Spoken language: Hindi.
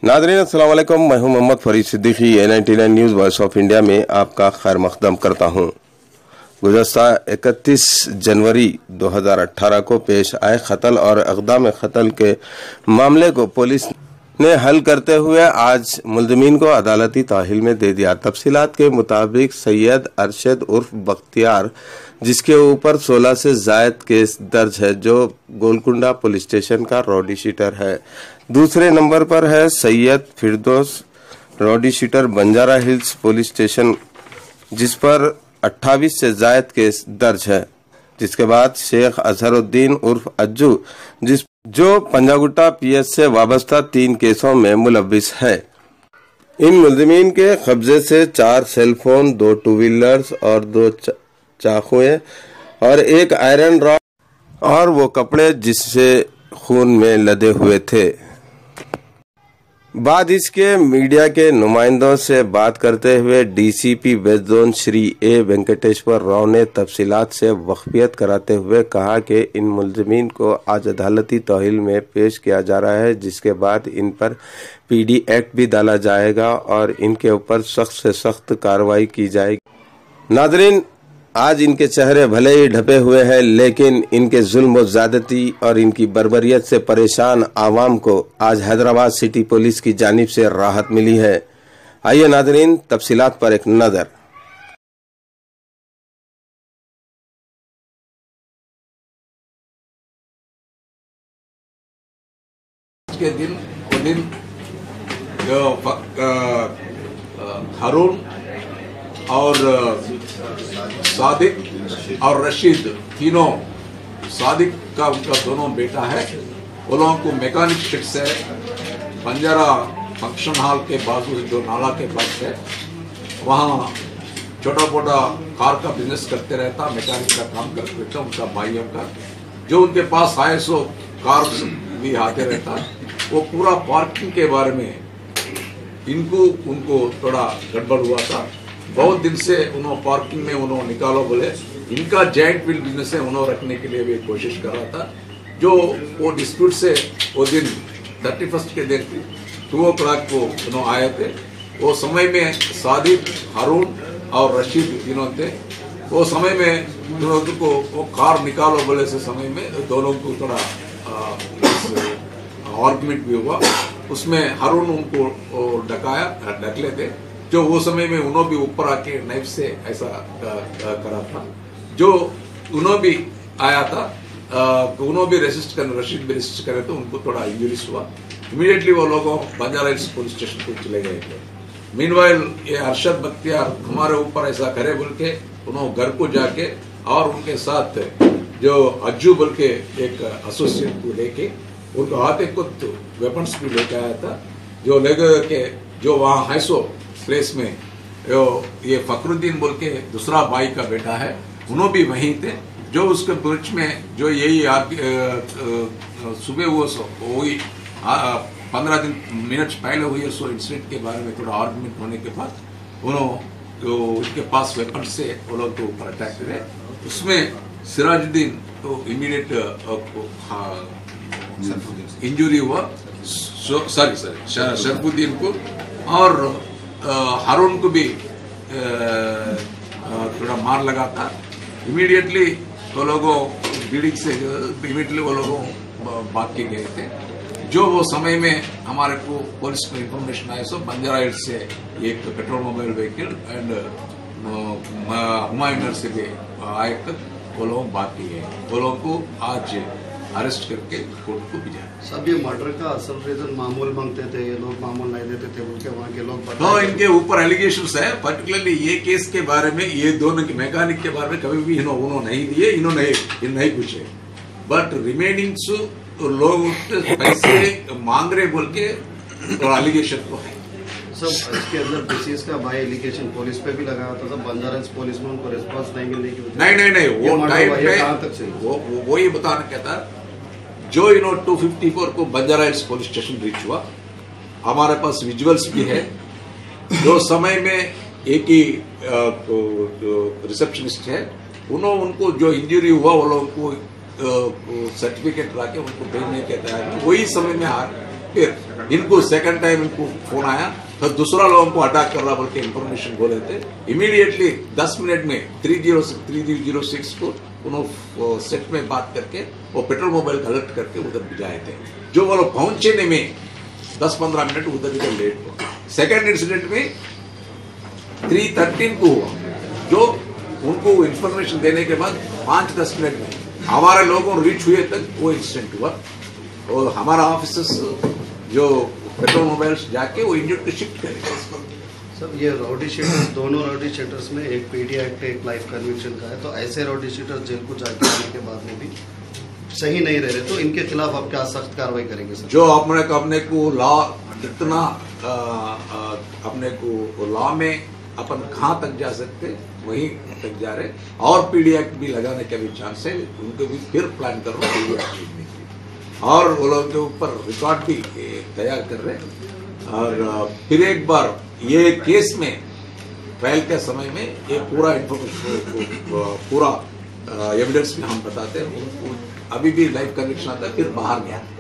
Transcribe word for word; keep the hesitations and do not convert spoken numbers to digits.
नाज़रीन अस्सलाम वालेकुम, मैं हूं Mohammed Farid Siddiqui. A ninety nine news voice of India में आपका खैर मकदम करता हूं। गुज़श्ता इकतीस जनवरी दो हज़ार अठारह को पेश आए कत्ल और इक़दाम कत्ल के मामले को पुलिस ने हल करते हुए आज मुल्ज़िमीन को अदालती ताहिल में दे दिया। तफसीलात के मुताबिक सैयद अरशद उर्फ बख्तियार, जिसके ऊपर सोलह से जायद केस दर्ज है, जो गोलकुंडा पुलिस स्टेशन का रॉडी शीटर है। दूसरे नंबर पर है Syed Firdaus, rowdy sheeter Banjara Hills police station, जिस पर अट्ठाईस से जायद केस दर्ज है। जिसके बाद शेख अजहरुद्दीन उर्फ अज्जू, जिस जो पंजागुट्टा पीएस से वाबस्ता तीन केसों में मुलव्विस है। इन मुल्ज़िमीन के कब्जे से चार सेलफोन, दो टू व्हीलर्स और दो चाकुएं और एक आयरन रॉड और वो कपड़े जिससे खून में लदे हुए थे। बाद इसके मीडिया के नुमाइंदों से बात करते हुए DCP west zone Shri A Venkateshwar Rao ने तफसीलात से वाकफियत कराते हुए कहा कि इन मुल्ज़िमीन को आज अदालती तौहील में पेश किया जा रहा है, जिसके बाद इन पर पीडी एक्ट भी डाला जाएगा और इनके ऊपर सख्त से सख्त कार्रवाई की जाएगी। नाज़रीन, आज इनके चेहरे भले ही ढपे हुए हैं, लेकिन इनके जुल्म और ज़्यादती और इनकी बर्बरियत से परेशान आवाम को आज हैदराबाद सिटी पुलिस की जानिब से राहत मिली है। आइए नाज़रीन, तफसीलात पर एक नज़र। के दिन वो दिन हारून और सादिक और रशीद, तीनों, सादिक का उनका दोनों बेटा है, वो लोगों को मैकेनिक शिट से बंजारा फंक्शन हॉल के बाजू जो नाला के पास है, वहाँ छोटा मोटा कार का बिजनेस करते रहता, मैकेनिक का काम करते रहता उनका भाइयों का, जो उनके पास आए सो कार भी आते रहता। वो पूरा पार्किंग के बारे में इनको उनको थोड़ा गड़बड़ हुआ था। बहुत दिन से उन्होंने पार्किंग में उन्होंने निकालो बोले, इनका जॉइंट व्हील बिजनेस है, उन्होंने रखने के लिए भी कोशिश कर रहा था। जो वो डिस्प्यूट से वो दिन थर्टी फर्स्ट के दिन टू ओ क्लाक को उन्होंने आए थे। वो समय में सादिक, हारून और रशीद तीनों थे। वो समय में दोनों को वो कार निकालो बोले से समय में दोनों को थोड़ा आर्गुमेंट भी हुआ। उसमें हारून उनको डकाया डक लेते, जो वो समय में उन्होंने भी ऊपर आके नाइफ से ऐसा करा था। जो उन्होंने भी आया था, उन्होंने भी रेसिस्ट कर रशीद भी रेसिस्ट करे तो उनको थोड़ा इंजरीज हुआ। इमीडिएटली वो लोगों बंजारा हिल्स पुलिस स्टेशन को चले गए थे। मीनवाइल ये अरशद बख्तियार हमारे ऊपर ऐसा करे बोल के उन्होंने घर को जाके और उनके साथ जो अज्जू बोल के एक एसोसिएट को लेके उनको हाथ कुछ वेपन्स भी लेके आया था। जो लेकर के जो वहाँ हैसो प्लेस में ये फखरुद्दीन बोल के दूसरा भाई का बेटा है, उन्होंने भी वहीं थे। जो उसके बीच में जो यही सुबह हुआ सो वही पंद्रह दिन मिनट पहले हुई सो इंसिडेंट के बारे में थोड़ा आर्गुमेंट होने के बाद उन्होंने तो उनके पास वेपन से वो लोग के ऊपर अटैक करे। उसमें सिराजुद्दीन तो इमीडिएट इंजुरी हुआ, सॉरी सॉरी शरफुद्दीन को, और हारून को भी थोड़ा मार लगा था। इमीडिएटली वो लोगों बिल्डिंग से इमीडिएटली वो लोगों भाग के गए थे। जो वो समय में हमारे को पुलिस को इंफॉर्मेशन आया सो बंजारा हिल्स से एक patrol mobile vehicle and Humayun Nagar से भी आए तक वो लोग भाग के गए। वो लोगों को आज अरेस्ट करके कोर्ट को भेजा। सब ये मर्डर का असल रीजन मामूल मांगते थे, ये लोग मामूल नहीं देते थे बोल के वहाँ के लोग तो इनके ऊपर एलिगेशंस है। पर्टिकुलरली ये केस के बारे में, ये दोनों के मैकेनिक के बारे में कभी भी इन्होंने नहीं दिए, इन्होंने नहीं पूछे, बट रिमेनिंग्स लोग पैसे मांग रहे बोल के तो एलिगेशन तो है। सब इसके अंदर डिसीज का भाई एलिगेशन पुलिस पे भी लगाया था, सब बंजारा पुलिस में उनको रिस्पांस नहीं मिलने की वजह। नहीं नहीं नहीं वो टाइम पे वो वो ये बताना क्या था, जो इनो टू फिफ्टी फोर को Banjara Hills police station reach हुआ, हमारे पास विजुअल्स भी है। जो समय में एक ही रिसेप्शनिस्ट है, उन्होंने उनको जो इंजरी हुआ वो लोग को सर्टिफिकेट ला के उनको भेजने के तैयार। वही समय में फिर इनको सेकंड टाइम इनको फोन आया तो दूसरा लोगों को अटैक कर रहा बोल के इन्फॉर्मेशन बोले थे। इमीडिएटली दस मिनट में three zero three zero six को उन्होंने सेट में बात करके वो पेट्रोल मोबाइल कलेक्ट करके उधर भिजाए थे। जो वो लोग पहुंचने में दस पंद्रह मिनट उधर इधर लेट हुआ। सेकेंड इंसिडेंट में थ्री थर्टीन को हुआ, जो उनको इन्फॉर्मेशन देने के बाद पांच दस मिनट में हमारे लोगों रीच हुए तक वो इंसिडेंट हुआ और हमारा ऑफिसर्स जो पेट्रोल मोबाइल्स जाके वो इंजर्ड को शिफ्ट करेंगे। सर ये रॉडी शीटर्स, दोनों रॉडी शीटर्स में एक पीडी एक्ट एक लाइफ कन्विक्शन का है, तो ऐसे रॉडी शीटर्स जेल को जाके आने के बाद में भी सही नहीं रह रहे, तो इनके खिलाफ आप क्या सख्त कार्रवाई करेंगे सर? जो अपने अपने को लॉ इतना आ, आ, अपने को लॉ में अपन कहाँ तक जा सकते वहीं तक जा रहे, और पीडी एक्ट भी लगाने का भी चांस है, उनको भी फिर प्लान कर रहे पीडी एक्ट लिखने की और वो लोगों के ऊपर रिकॉर्ड भी तैयार कर रहे। और फिर एक बार ये केस में ट्रायल के समय में ये पूरा इंफॉर्मेशन पूरा एविडेंस में हम बताते हैं, अभी भी लाइव कन्विक्शन आता है फिर बाहर में आता है।